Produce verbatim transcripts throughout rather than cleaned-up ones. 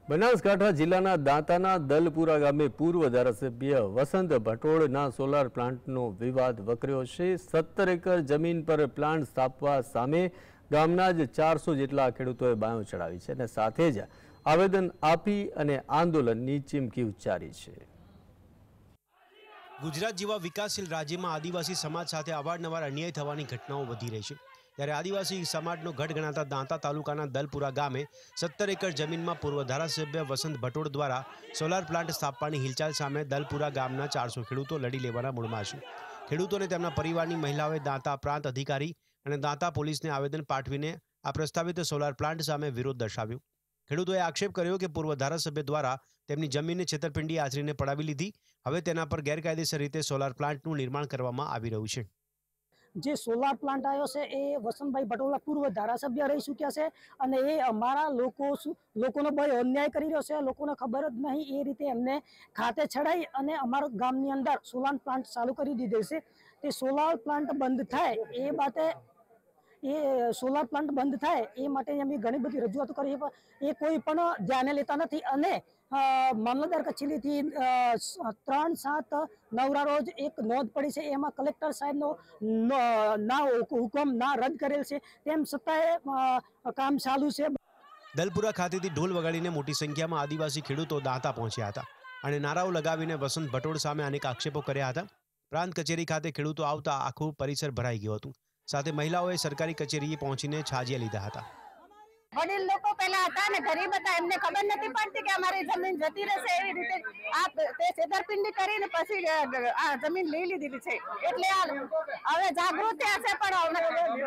બનાસકાંઠા જિલ્લાના દાંતાના દલપુરા ગામે પૂર્વ ધારાસભ્ય વસંત ભટોળના સોલાર પ્લાન્ટનો વિવાદ વકર્યો છે। સત્તર એકર જમીન પર પ્લાન્ટ સ્થાપવા સામે ગામના જ ચારસો જેટલા ખેડૂતોએ બાયો ચડાવી છે અને સાથે જ આવેદન આપી અને આંદોલનની ચીમકી ઉચ્ચારી છે। ગુજરાત જેવા વિકાસશીલ રાજ્યમાં આદિવાસી સમાજ સાથે અવારનવાર અન્યાય થવાની ઘટનાઓ વધી રહી છે। ત્યારે આદિવાસી સમાજનો ગઢ ગણાતા દાંતા તાલુકાના દલપુરા ગામે સત્તર એકર જમીનમાં પૂર્વ ધારાસભ્ય વસંત ભટોળ દ્વારા સોલાર પ્લાન્ટ સ્થાપવાની હિલચાલ સામે દલપુરા ગામના ચારસો ખેડૂતો લડી લેવાના મૂડમાં છે। ખેડૂતોને તેમના પરિવારની મહિલાઓએ દાંતા પ્રાંત અધિકારી અને દાંતા પોલીસને આવેદન પાઠવીને આ પ્રસ્તાવિત સોલાર પ્લાન્ટ સામે વિરોધ દર્શાવ્યો। ખેડૂતોએ આક્ષેપ કર્યો કે પૂર્વ ધારાસભ્ય દ્વારા તેમની જમીનને છેતરપિંડી આચરીને પડાવી લીધી। હવે તેના પર ગેરકાયદેસર રીતે સોલાર પ્લાન્ટનું નિર્માણ કરવામાં આવી રહ્યું છે। જે સોલાર પ્લાન્ટ આવ્યો છે એ વસંતભાઈ ભટોળા પૂર્વ ધારાસભ્ય રહી ચૂક્યા છે અને એ અમારા લોકો લોકોનો બહુ અન્યાય કરી રહ્યો છે। લોકોને ખબર જ નહીં એ રીતે એમને ખાતે ચડાઈ અને અમારા ગામની અંદર સોલાર પ્લાન્ટ ચાલુ કરી દીધો છે। તે સોલાર પ્લાન્ટ બંધ થાય એ બાતે એ સોલાર પ્લાન્ટ બંધ થાય એ માટે અમે ઘણી બધી રજૂઆતો કરી એ કોઈ પણ ધ્યાને લેતા નથી અને મામલતદાર કચેરીથી ત્રણ સાત નવરા રોજ એક નોંધ પડી છે। એમાં કલેક્ટર સાહેબનો ના હુકમ ના રદ કરેલ છે તેમ છતાંય કામ ચાલુ છે। દલપુરા ખાતેથી ઢોલ વગાડીને મોટી સંખ્યામાં આદિવાસી ખેડૂતો દાંતા પહોંચ્યા હતા અને નારાઓ લગાવીને વસંત ભટોળ સામે અનેક આક્ષેપો કર્યા હતા। પ્રાંત કચેરી ખાતે ખેડૂતો આવતા આખું પરિસર ભરાઈ ગયું હતું। સાથે મહિલાઓએ સરકારી કચેરીએ પહોંચીને છાજિયા લીધા હતા। વડીલ લોકો પહેલા હતા ને ગરીબ હતા, એમને ખબર નથી પડતી કે અમારી જમીન જતી રહેશે એવી રીતે આ તે છેતરપિંડી કરીને પછી આ જમીન લઈ લીધી છે। એટલે હવે જાગૃતિ હશે પણ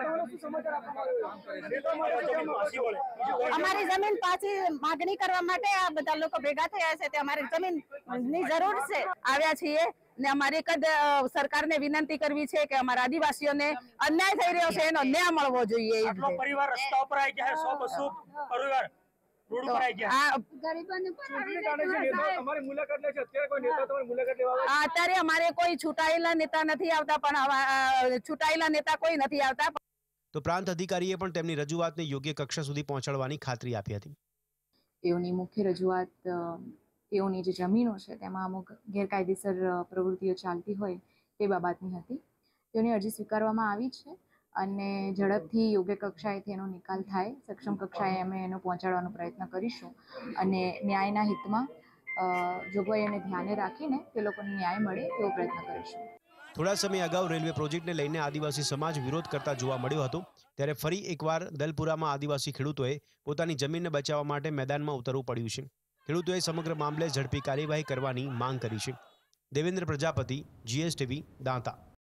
અમારી જમીન પાછી માગણી કરવા માટે આ બધા લોકો ભેગા થયા છે। તે અમારી જમીનની જરૂર છે। આવ્યા છીએ ને અમારી કદ સરકારને વિનંતી કરવી છે કે અમારા આદિવાસીઓને અન્યાય થઈ રહ્યો છે એનો ન્યાય મળવો જોઈએ। આટલો પરિવાર રસ્તા ઉપર આવી ગયા છે, સો બસો પરિવાર રોડ ઉપર આવી ગયા છે। ગરીબોને તમારી મુલાકાત લે છે અત્યારે કોઈ નેતા તમારી મુલાકાત લેવા આવે? અત્યારે અમારે કોઈ છૂટાયેલા નેતા નથી આવતા પણ છૂટાયેલા નેતા કોઈ નથી આવતા। તો પ્રાંત અધિકારીએ પણ તેમની રજૂઆતને યોગ્ય કક્ષા સુધી પહોંચાડવાની ખાતરી આપી હતી। તેઓની મુખ્ય રજૂઆત તેઓની જે જમીનો છે તેમાં અમુક ગેરકાયદેસર પ્રવૃત્તિઓ ચાલતી હોય તે બાબતની હતી। તેઓની અરજી સ્વીકારવામાં આવી છે અને ઝડપથી યોગ્ય કક્ષાએ તેનો નિકાલ થાય, સક્ષમ કક્ષાએ અમે એનો પહોંચાડવાનો પ્રયત્ન કરીશું અને ન્યાયના હિતમાં જોગવાઈઓને ધ્યાને રાખીને તે લોકોને ન્યાય મળે તેવો પ્રયત્ન કરીશું। થોડા સમય અગાઉ રેલવે પ્રોજેક્ટને લઈને આદિવાસી સમાજ વિરોધ કરતા જોવા મળ્યો હતો। ત્યારે ફરી એકવાર દલપુરામાં આદિવાસી ખેડૂતોએ પોતાની જમીનને બચાવવા માટે મેદાનમાં ઉતરવું પડ્યું છે। ખેડૂતોએ સમગ્ર મામલે ઝડપી કાર્યવાહી કરવાની માંગ કરી છે। દેવેન્દ્ર પ્રજાપતિ, જીએસટીવી, દાંતા।